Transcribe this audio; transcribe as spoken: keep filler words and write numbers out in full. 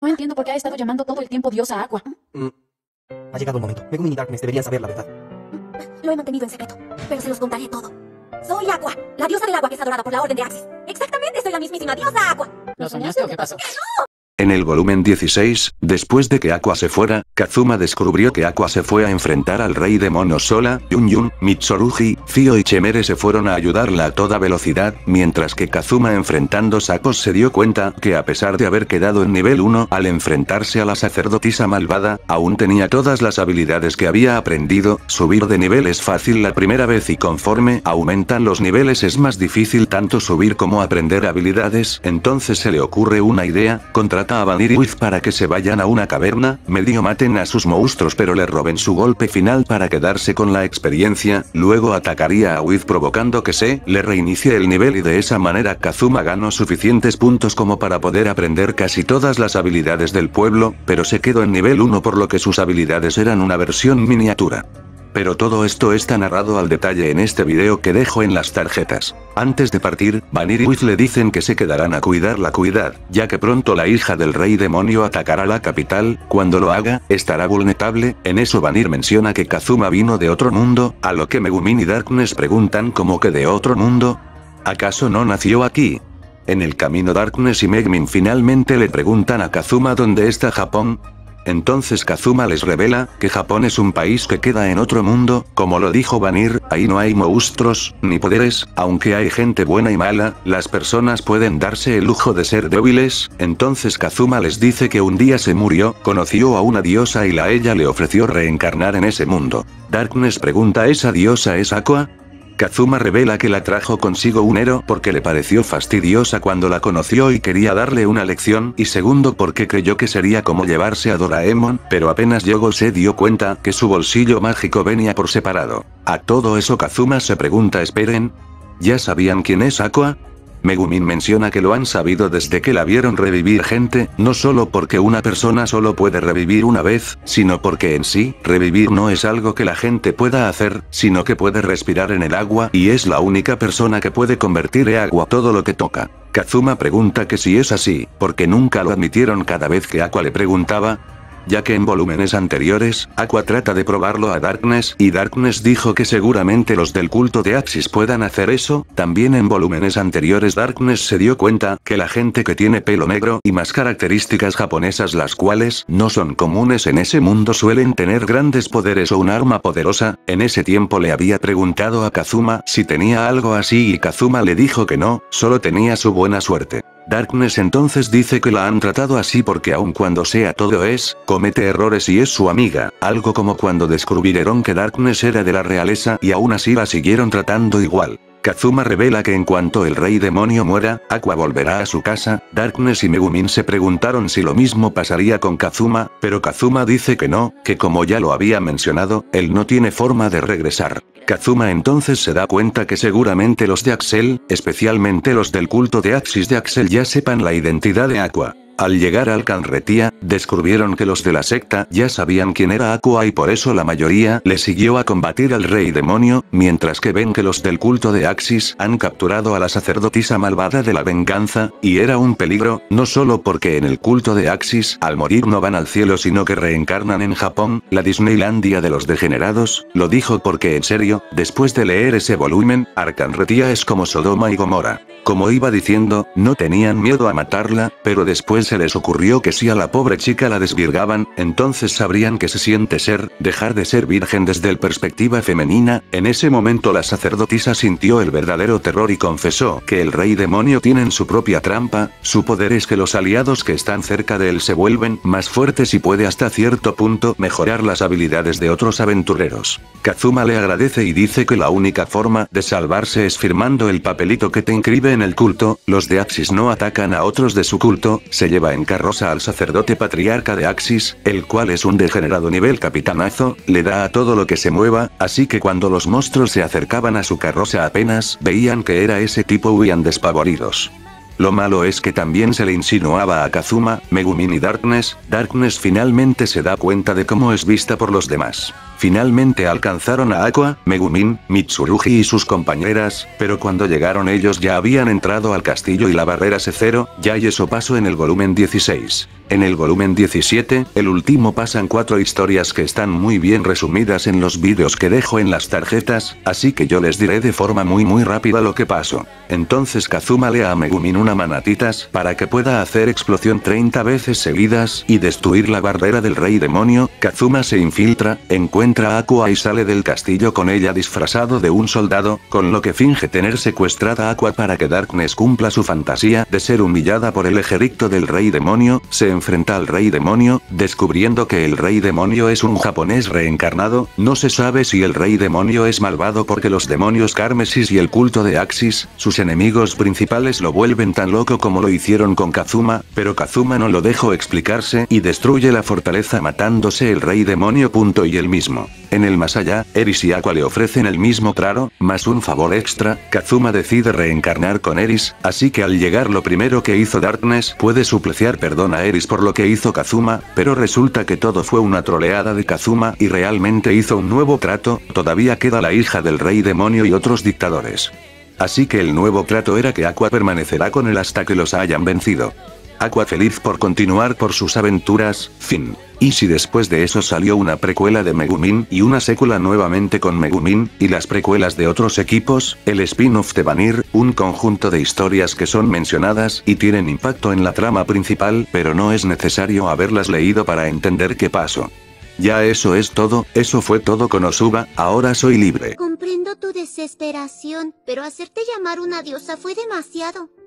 No entiendo por qué ha estado llamando todo el tiempo diosa Aqua. Mm. Ha llegado el momento. Megumin y Darkness deberían saber la verdad. Lo he mantenido en secreto, pero se los contaré todo. Soy Aqua, la diosa del agua que es adorada por la Orden de Axis. Exactamente, soy la mismísima diosa Aqua. ¿Lo soñaste o qué pasó? En el volumen dieciséis, después de que Aqua se fuera, Kazuma descubrió que Aqua se fue a enfrentar al rey demonio sola. Yun Yun, Mitsurugi, Fio y Chemere se fueron a ayudarla a toda velocidad, mientras que Kazuma enfrentando sacos se dio cuenta que a pesar de haber quedado en nivel uno al enfrentarse a la sacerdotisa malvada, aún tenía todas las habilidades que había aprendido. Subir de nivel es fácil la primera vez y conforme aumentan los niveles es más difícil tanto subir como aprender habilidades. Entonces se le ocurre una idea: contrata a Vanir y Wiz para que se vayan a una caverna, medio maten a sus monstruos pero le roben su golpe final para quedarse con la experiencia, luego atacaría a Wiz provocando que se le reinicie el nivel y de esa manera Kazuma ganó suficientes puntos como para poder aprender casi todas las habilidades del pueblo, pero se quedó en nivel uno por lo que sus habilidades eran una versión miniatura. Pero todo esto está narrado al detalle en este video que dejo en las tarjetas. Antes de partir, Vanir y Wiz le dicen que se quedarán a cuidar la ciudad, ya que pronto la hija del rey demonio atacará la capital. Cuando lo haga, estará vulnerable. En eso Vanir menciona que Kazuma vino de otro mundo, a lo que Megumin y Darkness preguntan ¿cómo que de otro mundo? ¿Acaso no nació aquí? En el camino Darkness y Megumin finalmente le preguntan a Kazuma dónde está Japón. Entonces Kazuma les revela que Japón es un país que queda en otro mundo, como lo dijo Vanir, ahí no hay monstruos, ni poderes, aunque hay gente buena y mala, las personas pueden darse el lujo de ser débiles. Entonces Kazuma les dice que un día se murió, conoció a una diosa y la ella le ofreció reencarnar en ese mundo. Darkness pregunta ¿esa diosa es Aqua? Kazuma revela que la trajo consigo un héroe porque le pareció fastidiosa cuando la conoció y quería darle una lección, y segundo porque creyó que sería como llevarse a Doraemon, pero apenas llegó se dio cuenta que su bolsillo mágico venía por separado. A todo eso Kazuma se pregunta ¿esperen? ¿Ya sabían quién es Aqua? Megumin menciona que lo han sabido desde que la vieron revivir gente, no solo porque una persona solo puede revivir una vez, sino porque en sí, revivir no es algo que la gente pueda hacer, sino que puede respirar en el agua y es la única persona que puede convertir en agua todo lo que toca. Kazuma pregunta que si es así, porque nunca lo admitieron cada vez que Aqua le preguntaba, ya que en volúmenes anteriores, Aqua trata de probarlo a Darkness y Darkness dijo que seguramente los del culto de Axis puedan hacer eso. También en volúmenes anteriores Darkness se dio cuenta que la gente que tiene pelo negro y más características japonesas las cuales no son comunes en ese mundo suelen tener grandes poderes o un arma poderosa. En ese tiempo le había preguntado a Kazuma si tenía algo así y Kazuma le dijo que no, solo tenía su buena suerte. Darkness entonces dice que la han tratado así porque aun cuando sea todo es, comete errores y es su amiga, algo como cuando descubrieron que Darkness era de la realeza y aún así la siguieron tratando igual. Kazuma revela que en cuanto el rey demonio muera, Aqua volverá a su casa. Darkness y Megumin se preguntaron si lo mismo pasaría con Kazuma, pero Kazuma dice que no, que como ya lo había mencionado, él no tiene forma de regresar. Kazuma entonces se da cuenta que seguramente los de Axel, especialmente los del culto de Axis de Axel ya sepan la identidad de Aqua. Al llegar al Canretía, descubrieron que los de la secta ya sabían quién era Aqua y por eso la mayoría le siguió a combatir al rey demonio, mientras que ven que los del culto de Axis han capturado a la sacerdotisa malvada de la venganza, y era un peligro, no solo porque en el culto de Axis al morir no van al cielo sino que reencarnan en Japón, la Disneylandia de los degenerados, lo dijo porque en serio, después de leer ese volumen, Arcanretía es como Sodoma y Gomorra. Como iba diciendo, no tenían miedo a matarla, pero después se les ocurrió que si a la pobre chica la desvirgaban, entonces sabrían que se siente ser, dejar de ser virgen desde el perspectiva femenina. En ese momento la sacerdotisa sintió el verdadero terror y confesó que el rey demonio tiene su propia trampa, su poder es que los aliados que están cerca de él se vuelven más fuertes y puede hasta cierto punto mejorar las habilidades de otros aventureros. Kazuma le agradece y dice que la única forma de salvarse es firmando el papelito que te inscribe en el culto. Los de Axis no atacan a otros de su culto, se lleva en carroza al sacerdote patriarca de Axis, el cual es un degenerado nivel capitanazo, le da a todo lo que se mueva, así que cuando los monstruos se acercaban a su carroza apenas veían que era ese tipo huían despavoridos. Lo malo es que también se le insinuaba a Kazuma, Megumin y Darkness. Darkness finalmente se da cuenta de cómo es vista por los demás. Finalmente alcanzaron a Aqua, Megumin, Mitsurugi y sus compañeras, pero cuando llegaron ellos ya habían entrado al castillo y la barrera se cerró. Ya y eso pasó en el volumen dieciséis. En el volumen diecisiete, el último, pasan cuatro historias que están muy bien resumidas en los vídeos que dejo en las tarjetas, así que yo les diré de forma muy muy rápida lo que pasó. Entonces Kazuma le da a Megumin una manatitas para que pueda hacer explosión treinta veces seguidas y destruir la barrera del rey demonio. Kazuma se infiltra, encuentra a Aqua y sale del castillo con ella disfrazado de un soldado, con lo que finge tener secuestrada a Aqua para que Darkness cumpla su fantasía de ser humillada por el ejército del rey demonio. Se enfrenta al rey demonio, descubriendo que el rey demonio es un japonés reencarnado. No se sabe si el rey demonio es malvado porque los demonios Carmesis y el culto de Axis, sus enemigos principales, lo vuelven tan loco como lo hicieron con Kazuma, pero Kazuma no lo dejó explicarse y destruye la fortaleza matándose el rey demonio. Punto y el mismo. En el más allá, Eris y Aqua le ofrecen el mismo trato, más un favor extra. Kazuma decide reencarnar con Eris, así que al llegar lo primero que hizo Darkness puede suplicar perdón a Eris por lo que hizo Kazuma, pero resulta que todo fue una troleada de Kazuma y realmente hizo un nuevo trato. Todavía queda la hija del rey demonio y otros dictadores. Así que el nuevo trato era que Aqua permanecerá con él hasta que los hayan vencido. Aqua feliz por continuar por sus aventuras. Fin. Y si después de eso salió una precuela de Megumin y una secuela nuevamente con Megumin, y las precuelas de otros equipos, el spin-off de Vanir, un conjunto de historias que son mencionadas y tienen impacto en la trama principal, pero no es necesario haberlas leído para entender qué pasó. Ya eso es todo, eso fue todo Konosuba, ahora soy libre. Comprendo tu desesperación, pero hacerte llamar una diosa fue demasiado.